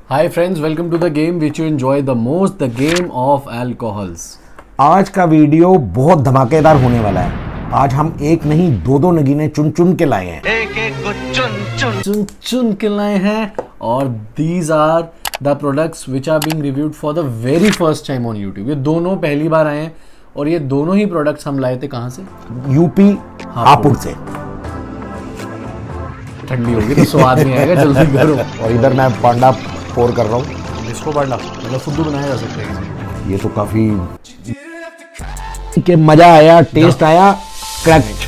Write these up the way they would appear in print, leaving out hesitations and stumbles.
Hi friends, welcome to the game which you enjoy the most, the game of alcohols. आज का video बहुत धमाकेदार होने वाला है। आज हम एक नहीं दो नगीने चुन चुन के लाए हैं। एक एक को चुन चुन के लाए हैं और these are the products which are being reviewed for the very first time on YouTube. ये दोनों पहली बार आए हैं और ये दोनों ही प्रोडक्ट्स हम लाए थे कहाँ से? यूपी हापुड़ से। ठंडी होगी तो स्वाद नहीं आएगा, जल्दी करो। और इधर मैं पांडा पोर कर रहा हूँ। इसको पांडा मतलब फुद्दू बनाया जा सकता है। ये तो काफी के मजा आया, टेस्ट आया, crunch.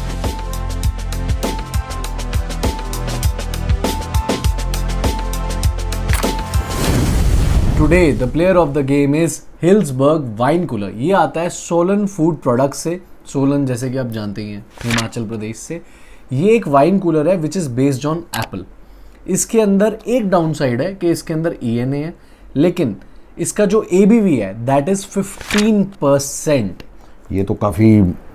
Today the player of the game is Hillsberg wine cooler. ये आता है सोलन फूड प्रोडक्ट से। सोलन जैसे कि आप जानते ही हैं हिमाचल प्रदेश से। ये एक वाइन कूलर है which is based on apple. इसके अंदर एक डाउन साइड है कि इसके अंदर ENA है, लेकिन इसका जो ABV है दैट इज 15%। ये तो काफी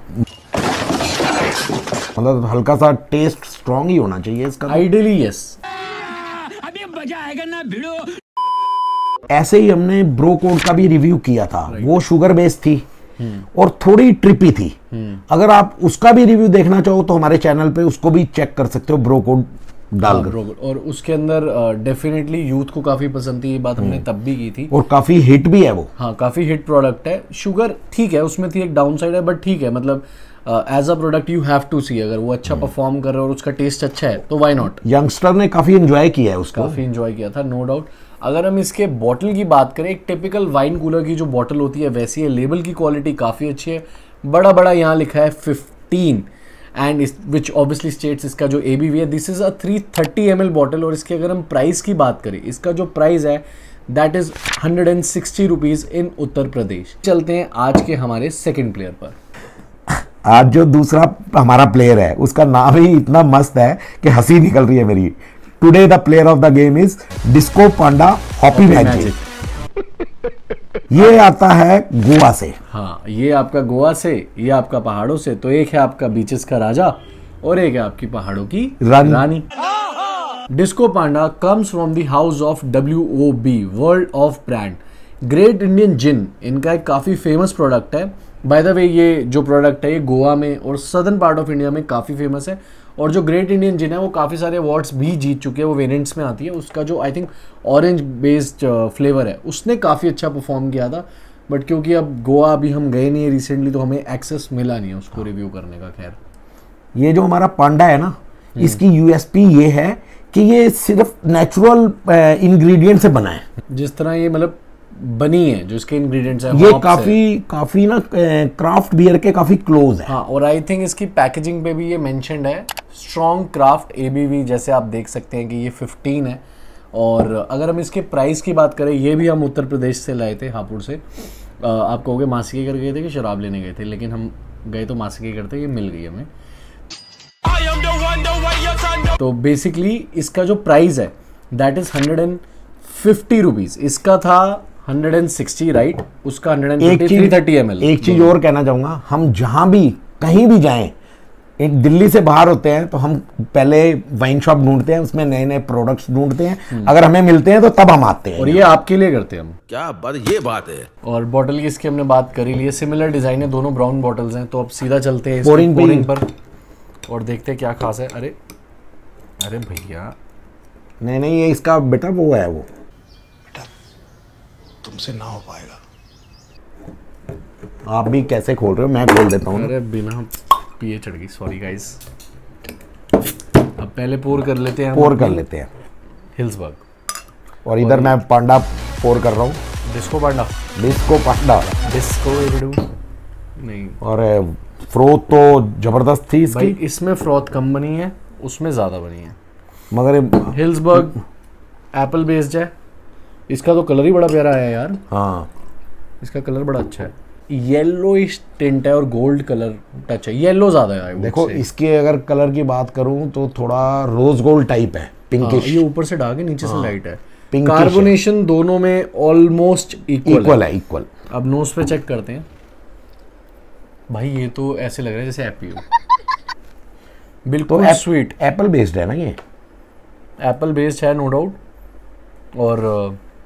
मतलब हल्का सा टेस्ट स्ट्रॉन्ग ही होना चाहिए इसका। Ideally yes. अभी मजा आएगा ना भिड़ो। ऐसे ही हमने ब्रो कोड का भी रिव्यू किया था। वो शुगर बेस्ड थी और थोड़ी ट्रिपी थी। अगर आप उसका भी रिव्यू देखना चाहो तो हमारे चैनल पे उसको भी चेक कर सकते हो, ब्रो कोड डालकर। और उसके अंदर डेफिनेटली यूथ को काफी पसंद थी, ये बात हमने तब भी की थी। और काफी हिट भी है वो। हाँ, काफी हिट प्रोडक्ट है। शुगर ठीक है, उसमें थी एक डाउन साइड है, बट ठीक है, मतलब as a product you have to see. अगर वो अच्छा परफॉर्म कर रहा है और उसका टेस्ट अच्छा है तो व्हाई नॉट। यंगस्टर ने काफी एंजॉय किया है उसको। काफी एंजॉय किया था, नो डाउट। अगर हम इसके बॉटल की बात करें, एक टिपिकल वाइन कूलर की जो बॉटल होती है वैसी है। लेबल की क्वालिटी काफ़ी अच्छी है। बड़ा बड़ा यहाँ लिखा है 15 एंड विच ऑब्वियसली स्टेट्स इसका जो ABV है। This is a 330 ml bottle. और इसके अगर हम प्राइस की बात करें, इसका जो प्राइस है that is 160 rupees in Uttar Pradesh. चलते हैं आज के हमारे सेकेंड प्लेयर पर। आज जो दूसरा हमारा प्लेयर है उसका नाम ही इतना मस्त है कि हंसी निकल रही है मेरी। Today the player of the game is Disco Panda Hoppy Magic. ये आता है गोवा से। हाँ, ये आपका गोवा से, ये आपका पहाड़ों से। तो एक है आपका बीचेस का राजा और एक है आपकी पहाड़ों की रानी। Disco Panda comes from the house of WOB, World of Brand. Great Indian Gin इनका एक काफ़ी फेमस प्रोडक्ट है। बाय द वे ये जो प्रोडक्ट है ये गोवा में और सदर्न पार्ट ऑफ इंडिया में काफ़ी फेमस है। और जो ग्रेट इंडियन जिन है वो काफ़ी सारे अवार्ड्स भी जीत चुके हैं। वो वेरिएंट्स में आती है। उसका जो I think orange based flavour है उसने काफ़ी अच्छा परफॉर्म किया था। बट क्योंकि अब गोवा अभी हम गए नहीं है रिसेंटली, तो हमें एक्सेस मिला नहीं है उसको रिव्यू करने का। खैर, ये जो हमारा पांडा है ना, इसकी USP ये है कि ये सिर्फ नेचुरल इंग्रेडिएंट से बना है। जिस तरह ये मतलब बनी है, जो इसके इंग्रेडिएंट्स हैं ये काफी ना क्राफ्ट बियर के काफी क्लोज है। हाँ, और आई थिंक इसकी पैकेजिंग पे भी ये मेंशन्ड है स्ट्रॉन्ग क्राफ्ट ABV। जैसे आप देख सकते हैं कि ये 15 है। और अगर हम इसके प्राइस की बात करें, ये भी हम उत्तर प्रदेश से लाए थे, हापुड़ से। आप कहोगे मासी के घर गए थे कि शराब लेने गए थे, लेकिन हम गए तो मासी के घर थे। ये मिल गई हमें। तो बेसिकली इसका जो प्राइस है दैट इज 150 रुपीज। इसका था 160 राइट, उसका 150 330 ml। एक चीज और कहना चाहूंगा, हम जहां भी कहीं भी जाएं, एक दिल्ली से बाहर होते हैं तो हम पहले वाइन शॉप ढूंढते हैं, उसमें नए नए प्रोडक्ट्स ढूंढते हैं। अगर हमें मिलते हैं तो तब हम आते हैं। और ये आपके लिए करते हैं हम। क्या बात, ये बात है। और बॉटल की इसकी हमने बात करी ली है। सिमिलर डिजाइन है, दोनों ब्राउन बॉटल्स हैं। तो अब सीधा चलते हैं पोरिंग पर और देखते हैं क्या खास है। अरे अरे भैया, नहीं ये इसका बेटा वो है, वो तुमसे ना हो पाएगा। आप भी कैसे खोल रहे हो, मैं खोल देता हूँ। अरे बिना पिए चढ़ गई, सॉरी गाइस। अब पहले पोर कर लेते हैं। पोर कर लेते हैं हिल्सबर्ग। और इधर मैं पांडा पोर कर रहा हूँ। डिस्को पांडा डिस्को नहीं। और फ्रोथ तो जबरदस्त थी इसकी। भाई इसमें फ्रॉथ कम बनी है, उसमें ज़्यादा बनी है। मगर हिल्सबर्ग एप्पल बेस्ड है। इसका तो कलर ही बड़ा प्यारा है यार। हाँ, इसका कलर बड़ा अच्छा है। येलोइश टिंट है और गोल्ड कलर टच है। येलो ज़्यादा है। देखो इसके अगर कलर की बात करूं तो थोड़ा रोज गोल्ड टाइप है, पिंकिश। ये ऊपर से डार्क है, नीचे से लाइट है। पिंकिश कार्बोनेशन दोनों में ऑलमोस्ट इक्वल है, इक्वल। अब नोज पे चेक करते हैं। भाई ये तो ऐसे लग रहा है जैसे एप्पी हो। बिल्कुल स्वीट। एप्पल बेस्ड है ना ये? एप्पल बेस्ड है नो डाउट। और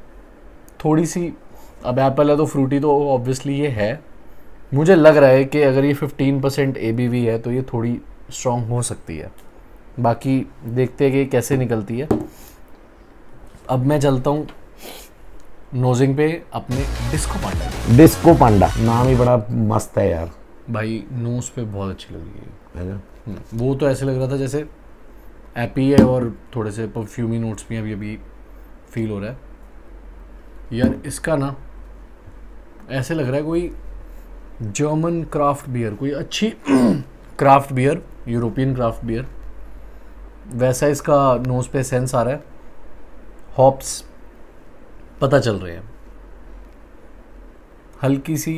थोड़ी सी, अब एप्पल है तो फ्रूटी तो ऑब्वियसली ये है। मुझे लग रहा है कि अगर ये 15% ABV है तो ये थोड़ी स्ट्रॉन्ग हो सकती है। बाकी देखते हैं कि कैसे निकलती है। अब मैं चलता हूँ नोजिंग पे अपने डिस्को पांडा। डिस्को पांडा नाम ही बड़ा मस्त है यार भाई, नोज पे बहुत अच्छी लग रही है। वो तो ऐसे लग रहा था जैसे एपी है और थोड़े से परफ्यूमी नोट्स भी अभी फील हो रहा है यार। इसका ना ऐसे लग रहा है कोई जर्मन क्राफ्ट बियर, कोई अच्छी craft beer, European craft beer, वैसा इसका नोज पे सेंस आ रहा है। हॉप्स पता चल रहे हैं, हल्की सी,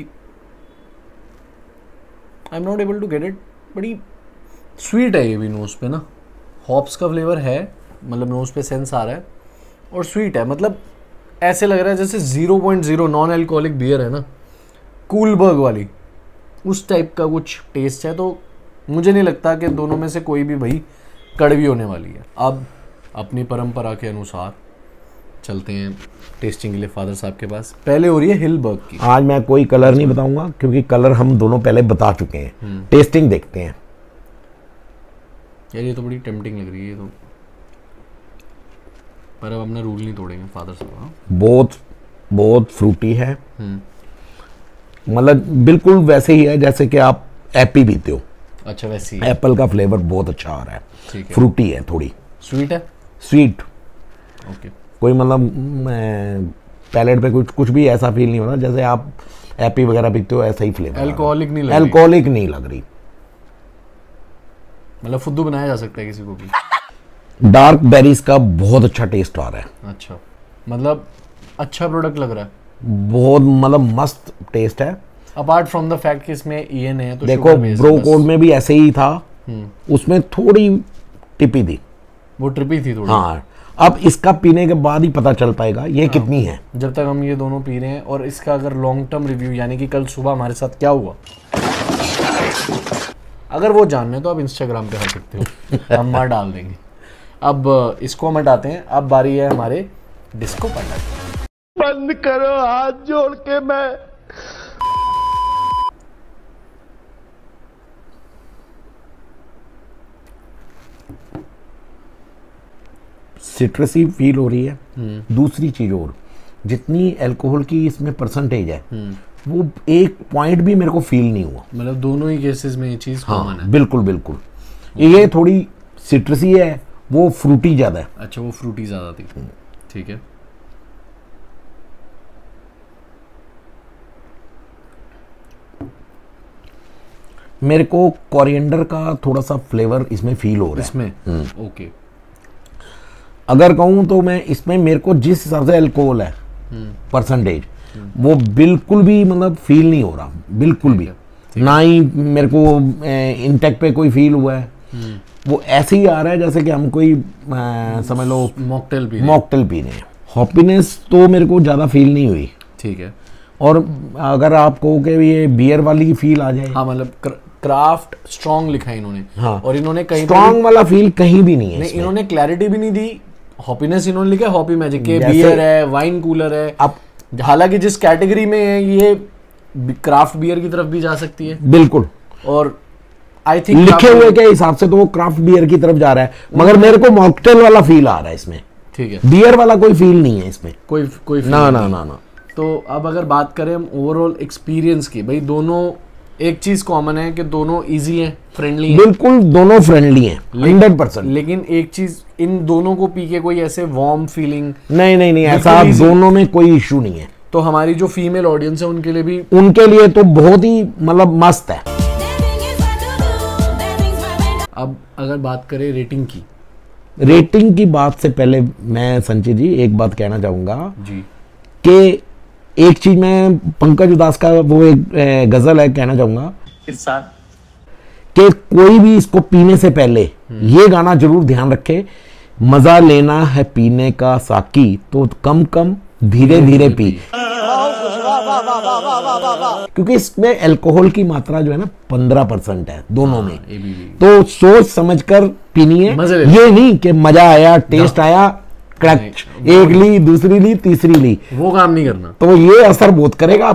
I am not able to get it, बड़ी स्वीट है ये भी नोज पे ना। हॉप्स का फ्लेवर है, मतलब नोज पे सेंस आ रहा है और स्वीट है। मतलब ऐसे लग रहा है जैसे 0.0 नॉन अल्कोहलिक बियर है ना, कूलबर्ग वाली, उस टाइप का कुछ टेस्ट है। तो मुझे नहीं लगता कि दोनों में से कोई भी भाई कड़वी होने वाली है। अब अपनी परंपरा के अनुसार चलते हैं टेस्टिंग के लिए फादर साहब के पास। पहले हो रही है हिलबर्ग की। आज मैं कोई कलर नहीं बताऊंगा क्योंकि कलर हम दोनों पहले बता चुके हैं। टेस्टिंग देखते हैं यार, ये तो बड़ी टेम्पटिंग लग रही है ये तो, पर अब अपना रूल नहीं तोड़ेंगे फादर साहब। बहुत बहुत फ्रूटी है, मतलब बिल्कुल वैसे ही है जैसे कि आप एपी पीते हो। अच्छा, वैसे ही एप्पल का फ्लेवर बहुत अच्छा आ रहा है, ठीक है। फ्रूटी है, थोड़ी स्वीट है, स्वीट। ओके। कोई मतलब पैलेट पे कुछ भी ऐसा फील नहीं हो रहा जैसे आप एपी वगैरह पीते हो, ऐसा ही फ्लेवर। अल्कोहलिक नहीं लग रही, अल्कोहलिक नहीं लग रही, मतलब फुद्दू बनाया जा सकता है किसी को भी। डार्क बेरीज का बहुत अच्छा टेस्ट आ रहा है। अच्छा, मतलब अच्छा प्रोडक्ट लग रहा है, बहुत मतलब मस्त टेस्ट है। अपार्ट फ्रॉम द फैक्ट कि इसमें EN है तो देखो ब्रो कोड में भी ऐसे ही था, उसमें थोड़ी टिपी थी, वो ट्रिपी थी थोड़ी। हाँ, अब इसका पीने के बाद ही पता चल पाएगा ये कितनी है। जब तक हम ये दोनों पी रहे हैं, और इसका अगर लॉन्ग टर्म रिव्यू यानी कि कल सुबह हमारे साथ क्या हुआ, अगर वो जानना है तो आप इंस्टाग्राम पे आ सकते हो, हम वहाँ डाल देंगे। अब इसको हम हटाते हैं। अब बारी है हमारे डिस्को पांडा की। बंद करो हाथ जोड़ के, मैं सिट्रसी फील हो रही है। दूसरी चीज और, जितनी अल्कोहल की इसमें परसेंटेज है वो एक पॉइंट भी मेरे को फील नहीं हुआ। मतलब दोनों ही केसेस में ये चीज कॉमन है। बिल्कुल बिल्कुल, ये थोड़ी सिट्रसी है, वो फ्रूटी ज्यादा है। अच्छा, वो फ्रूटी ज्यादा थी, ठीक है। मेरे को कोरिएंडर का थोड़ा सा फ्लेवर इसमें फील हो रहा है इसमें, ओके। अगर कहूँ तो मैं इसमें मेरे को जिस हिसाब से अल्कोहल है परसेंटेज, वो बिल्कुल भी मतलब फील नहीं हो रहा, बिल्कुल भी ना ही मेरे को इंटेक्ट पे कोई फील हुआ है। वो ऐसे ही आ रहा है जैसे कि हम कोई समझ लो मॉकटेल पी रहे हैं। हॉपीनेस तो मेरे को ज़्यादा फील नहीं हुई, ठीक है। और अगर आप कहो कि ये बियर वाली फील आ जाए, हाँ, मतलब क्राफ्ट स्ट्रॉन्ग लिखा है इन्होंने। हाँ, और इन्होंने कहीं स्ट्रॉन्ग वाला फील कहीं भी नहीं है। नहीं, इन्होंने क्लैरिटी भी नहीं दी। हॉपीनेस इन्होंने लिखा हॉपी मैजिक के, बियर है, वाइन कूलर है। अब हालांकि जिस कैटेगरी में है ये क्राफ्ट बियर की तरफ भी जा सकती है, बिल्कुल। और आई थिंक लिखे हुए के हिसाब से तो वो क्राफ्ट बियर की तरफ जा रहा है, मगर मेरे को मॉकटेल वाला फील आ रहा है इसमें, ठीक है। बियर वाला कोई फील नहीं है इसमें, कोई ना ना ना ना। तो अब अगर बात करें हम ओवरऑल एक्सपीरियंस की, भाई दोनों, एक चीज कॉमन है कि दोनों इजी हैं, फ्रेंडली हैं। बिल्कुल, दोनों फ्रेंडली हैं 100%। लेकिन एक चीज, इन दोनों को पी के कोई ऐसे वार्म फीलिंग नहीं, ऐसा दोनों में कोई इशू नहीं है। तो हमारी जो फीमेल ऑडियंस है उनके लिए भी, उनके लिए तो बहुत ही मतलब मस्त है। अब अगर बात करें रेटिंग की बात से पहले मैं संचित जी एक बात कहना चाहूंगा जी, कि एक चीज मैं पंकज उदास का वो एक गजल है कहना चाहूंगा कि कोई भी इसको पीने से पहले ये गाना जरूर ध्यान रखे, मजा लेना है पीने का साकी तो कम कम धीरे धीरे पी। क्योंकि इसमें अल्कोहल की मात्रा जो है ना 15% है दोनों में, तो सोच समझकर पीनी है। ये नहीं कि मजा आया, टेस्ट आया, क्रच, एक ली, दूसरी ली, तीसरी ली, वो काम नहीं करना। तो ये असर बहुत करेगा।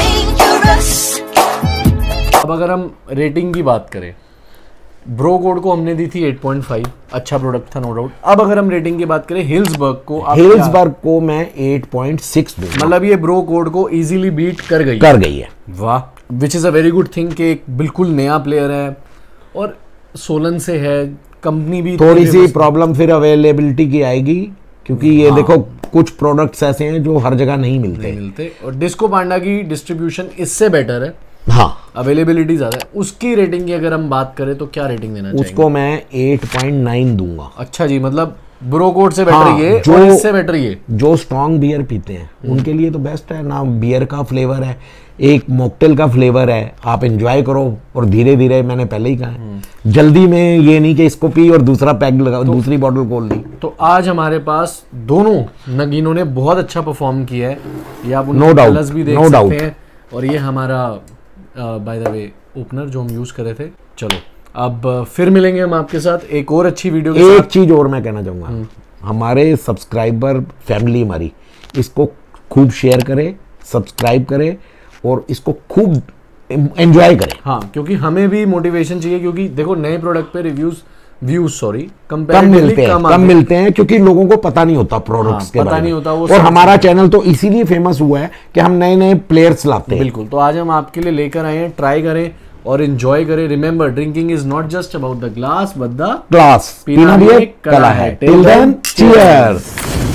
अब अगर हम रेटिंग की बात करें, ब्रो कोड को हमने दी थी 8.5, अच्छा प्रोडक्ट था नो डाउट। अब अगर हम रेटिंग की बात करें हिल्सबर्ग को मैं 8.6 दूंगा। मतलब ये ब्रो कोड को इजीली बीट कर गई है। वाह, which is a very good thing कि एक बिल्कुल नया प्लेयर है और सोलन से है, कंपनी भी थोड़ी सी प्रॉब्लम फिर अवेलेबिलिटी की आएगी, क्योंकि ये देखो कुछ प्रोडक्ट्स ऐसे हैं जो हर जगह नहीं मिलते। और डिस्को पांडा की डिस्ट्रीब्यूशन इससे बेटर है, हाँ, अवेलेबिलिटी ज्यादा है। उसकी रेटिंग की अगर हम बात करें तो क्या रेटिंग देना चाहिए? उसको मैं 8.9 दूंगा। अच्छा जी, मतलब ब्रो कोड से बेटर हाँ, ये जो और इससे बेटर ये। जो स्ट्रॉन्ग बियर पीते हैं उनके लिए तो बेस्ट है ना। बियर का फ्लेवर है, एक मॉकटेल का फ्लेवर है, आप एंजॉय करो और धीरे धीरे, मैंने पहले ही कहा है, जल्दी में ये नहीं कि इसको पी और दूसरा पैक लगा, दूसरी बॉटल खोल ली। तो आज हमारे पास दोनों नगीनों ने बहुत अच्छा परफॉर्म किया है, ये आप नो डाउट, कलर्स भी देख सकते हैं। और ये हमारा बाय द वे ओपनर जो हम यूज कर रहे थे। चलो अब फिर मिलेंगे हम आपके साथ एक और अच्छी वीडियो के साथ। एक चीज और मैं कहना चाहूंगा, हमारे सब्सक्राइबर फैमिली हमारी, इसको खूब शेयर करें, सब्सक्राइब करें और इसको खूब एंजॉय करें। हाँ, क्योंकि हमें भी मोटिवेशन चाहिए, क्योंकि देखो नए प्रोडक्ट पे व्यूज कम मिलते हैं क्योंकि लोगों को पता नहीं होता प्रोडक्ट्स के बारे में, और हमारा चैनल तो इसीलिए फेमस हुआ है कि हम नए नए प्लेयर्स लाते हैं। बिल्कुल, तो आज हम आपके लिए लेकर आए हैं, ट्राई करें और एंजॉय करें। Remember, drinking is not just about the glass but the glass. पीना भी एक कला है। Till then, cheers.